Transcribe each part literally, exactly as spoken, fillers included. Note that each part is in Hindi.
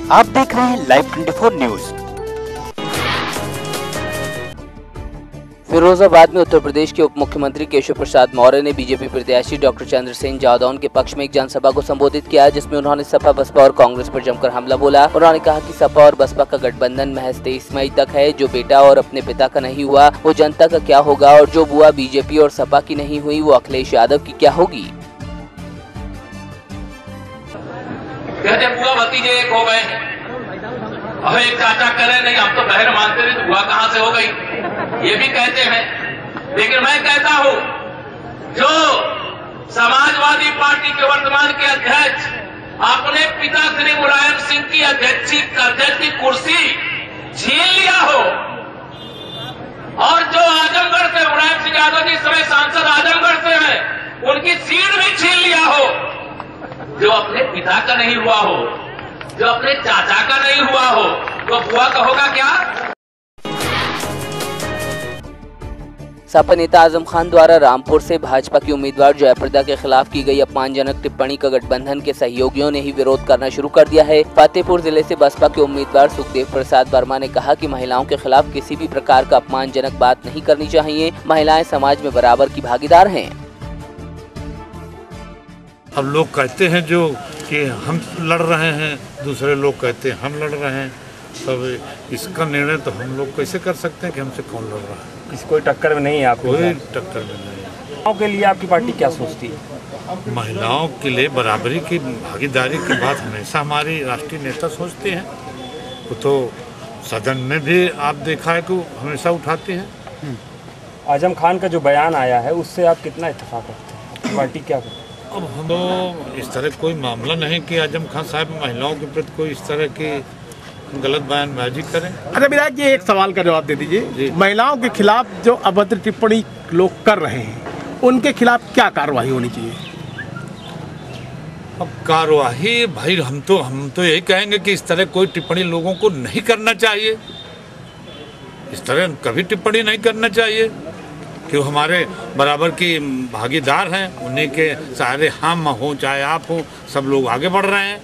आप देख रहे हैं लाइव चौबीस न्यूज। फिरोजाबाद में उत्तर प्रदेश के उप मुख्यमंत्री केशव प्रसाद मौर्य ने बीजेपी प्रत्याशी डॉक्टर चंद्रसेन जादौन के पक्ष में एक जनसभा को संबोधित किया, जिसमें उन्होंने सपा बसपा और कांग्रेस पर जमकर हमला बोला। उन्होंने कहा कि सपा और बसपा का गठबंधन महज तेईस मई तक है। जो बेटा और अपने पिता का नहीं हुआ वो जनता का क्या होगा, और जो बुआ बीजेपी और सपा की नहीं हुई वो अखिलेश यादव की क्या होगी। कहते बुआ भतीजे एक हो गए, अब एक चाचा करे नहीं, हम तो बहन मानते नहीं, तो बुआ कहां से हो गई, ये भी कहते हैं। लेकिन मैं कहता हूं, जो समाजवादी पार्टी के वर्तमान के अध्यक्ष अपने पिता श्री मुलायम सिंह की अध्यक्ष अध्यक्ष की कुर्सी छीन लिया हो, और जो आजमगढ़ से मुलायम सिंह यादव जी इस समय सांसद आजमगढ़ से हैं, उनकी सीट भी छीन लिया हो, जो अपने पिता का नहीं हुआ हो, जो अपने चाचा का नहीं हुआ हो, तो बुआ का होगा क्या। सपा नेता आजम खान द्वारा रामपुर से भाजपा की उम्मीदवार जयप्रदा के खिलाफ की गई अपमानजनक टिप्पणी का गठबंधन के सहयोगियों ने ही विरोध करना शुरू कर दिया है। फतेहपुर जिले से बसपा के उम्मीदवार सुखदेव प्रसाद वर्मा ने कहा कि महिलाओं के खिलाफ किसी भी प्रकार का अपमानजनक बात नहीं करनी चाहिए। महिलाएं समाज में बराबर की भागीदार हैं। अब लोग कहते हैं जो कि हम लड़ रहे हैं, दूसरे लोग कहते हैं हम लड़ रहे हैं। तब इसका निर्णय तो हम लोग कैसे कर सकते हैं कि हमसे कौन लड़ रहा है। किसी कोई टक्कर में नहीं है आपको? कोई टक्कर में नहीं है। महिलाओं के लिए आपकी पार्टी क्या सोचती है? महिलाओं के लिए बराबरी की भागीदारी की बात हमेशा हमारी राष्ट्रीय नेता सोचते हैं। वो तो सदन में भी आप देखा है कि हमेशा उठाते हैं। आजम खान का जो बयान आया है उससे आप कितना इत्तेफाक रखते हैं? आपकी पार्टी क्या करती है? अब हम तो इस तरह कोई मामला नहीं कि आजम खान साहब महिलाओं के प्रति कोई इस तरह की गलत बयानबाजी करें। अच्छा विधायक जी, एक सवाल का जवाब दे दीजिए। महिलाओं के खिलाफ जो अभद्र टिप्पणी लोग कर रहे हैं, उनके खिलाफ क्या कार्रवाई होनी चाहिए? अब कार्रवाई भाई हम तो हम तो यही कहेंगे कि इस तरह कोई टिप्पणी लोगों को नहीं करना चाहिए। इस तरह कभी टिप्पणी नहीं करना चाहिए कि वो हमारे बराबर की भागीदार हैं। उन्हीं के सहारे हम हों चाहे आप हों, सब लोग आगे बढ़ रहे हैं।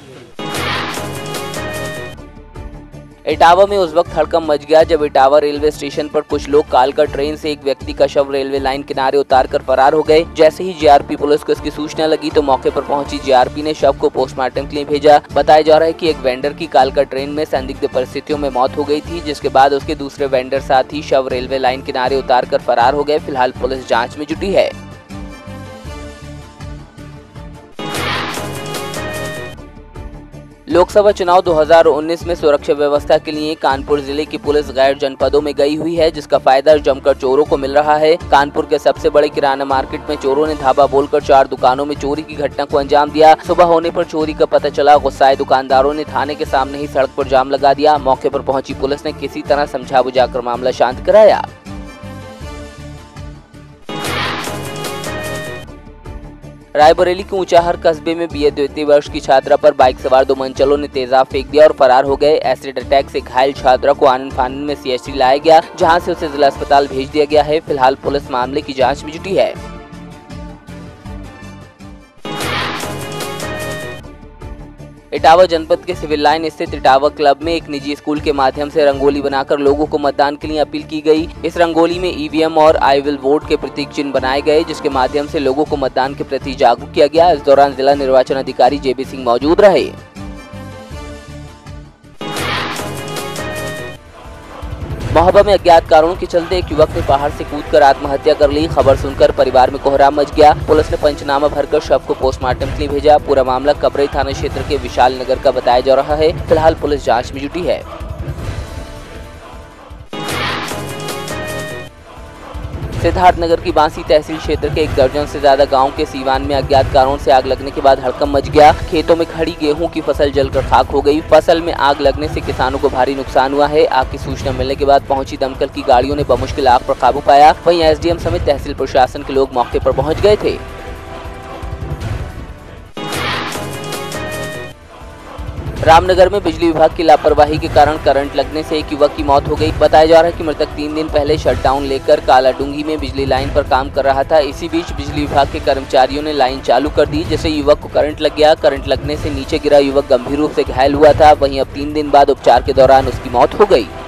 इटावा में उस वक्त हड़कंप मच गया जब इटावा रेलवे स्टेशन पर कुछ लोग कालका ट्रेन से एक व्यक्ति का शव रेलवे लाइन किनारे उतारकर फरार हो गए। जैसे ही जेआरपी पुलिस को इसकी सूचना लगी तो मौके पर पहुंची जेआरपी ने शव को पोस्टमार्टम के लिए भेजा। बताया जा रहा है कि एक वेंडर की कालका ट्रेन में संदिग्ध परिस्थितियों में मौत हो गई थी, जिसके बाद उसके दूसरे वेंडर साथी शव रेलवे लाइन किनारे उतार कर फरार हो गए। फिलहाल पुलिस जाँच में जुटी है। लोकसभा चुनाव दो हज़ार उन्नीस में सुरक्षा व्यवस्था के लिए कानपुर जिले की पुलिस गैर जनपदों में गई हुई है, जिसका फायदा जमकर चोरों को मिल रहा है। कानपुर के सबसे बड़े किराना मार्केट में चोरों ने धावा बोलकर चार दुकानों में चोरी की घटना को अंजाम दिया। सुबह होने पर चोरी का पता चला। गुस्साए दुकानदारों ने थाने के सामने ही सड़क पर जाम लगा दिया। मौके पर पहुंची पुलिस ने किसी तरह समझा बुझाकर मामला शांत कराया। रायबरेली के ऊंचाहर कस्बे में बीए द्वितीय वर्ष की छात्रा पर बाइक सवार दो मनचलों ने तेजाब फेंक दिया और फरार हो गए। एसिड अटैक से घायल छात्रा को आनन फानन में सीएचसी लाया गया, जहां से उसे जिला अस्पताल भेज दिया गया है। फिलहाल पुलिस मामले की जांच में जुटी है। इटावा जनपद के सिविल लाइन स्थित इटावा क्लब में एक निजी स्कूल के माध्यम से रंगोली बनाकर लोगों को मतदान के लिए अपील की गई। इस रंगोली में ईवीएम और आई विल वोट के प्रतीक चिन्ह बनाए गए, जिसके माध्यम से लोगों को मतदान के प्रति जागरूक किया गया। इस दौरान जिला निर्वाचन अधिकारी जेबी सिंह मौजूद रहे। महोबा में अज्ञात कारणों के चलते एक युवक ने पहाड़ से कूदकर आत्महत्या कर ली। खबर सुनकर परिवार में कोहराम मच गया। पुलिस ने पंचनामा भरकर शव को पोस्टमार्टम के लिए भेजा। पूरा मामला कबरई थाना क्षेत्र के विशाल नगर का बताया जा रहा है। फिलहाल पुलिस जांच में जुटी है। सिद्धार्थनगर की बांसी तहसील क्षेत्र के एक दर्जन से ज्यादा गांव के सीवान में अज्ञात कारणों से आग लगने के बाद हड़कंप मच गया। खेतों में खड़ी गेहूं की फसल जलकर खाक हो गई। फसल में आग लगने से किसानों को भारी नुकसान हुआ है। आग की सूचना मिलने के बाद पहुंची दमकल की गाड़ियों ने बमुश्किल आग पर काबू पाया। वहीं एसडीएम समेत तहसील प्रशासन के लोग मौके पर पहुंच गए थे। रामनगर में बिजली विभाग की लापरवाही के कारण करंट लगने से एक युवक की मौत हो गई। बताया जा रहा है कि मृतक तीन दिन पहले शटडाउन लेकर कालाडूंगी में बिजली लाइन पर काम कर रहा था। इसी बीच बिजली विभाग के कर्मचारियों ने लाइन चालू कर दी, जिससे युवक को करंट लग गया। करंट लगने से नीचे गिरा युवक गंभीर रूप से घायल हुआ था। वहीं अब तीन दिन बाद उपचार के दौरान उसकी मौत हो गई।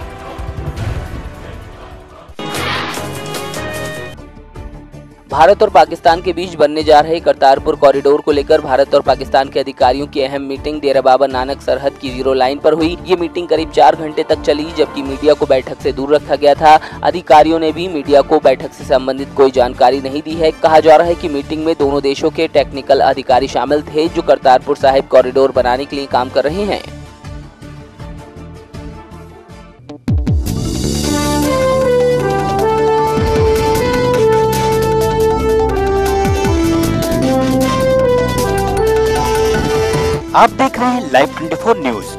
भारत और पाकिस्तान के बीच बनने जा रहे करतारपुर कॉरिडोर को लेकर भारत और पाकिस्तान के अधिकारियों की अहम मीटिंग डेरा बाबा नानक सरहद की जीरो लाइन पर हुई। ये मीटिंग करीब चार घंटे तक चली, जबकि मीडिया को बैठक से दूर रखा गया था। अधिकारियों ने भी मीडिया को बैठक से संबंधित कोई जानकारी नहीं दी है। कहा जा रहा है कि मीटिंग में दोनों देशों के टेक्निकल अधिकारी शामिल थे, जो करतारपुर साहिब कॉरिडोर बनाने के लिए काम कर रहे हैं। आप देख रहे हैं लाइव ट्वेंटी फोर न्यूज।